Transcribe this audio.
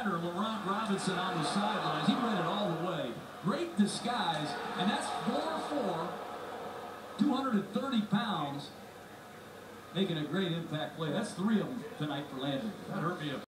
starter, Laron Landry, on the sidelines. He read it all the way. Great disguise, and that's 4'4", 230 pounds, making a great impact play. That's 3 of them tonight for Landry. That hurt me a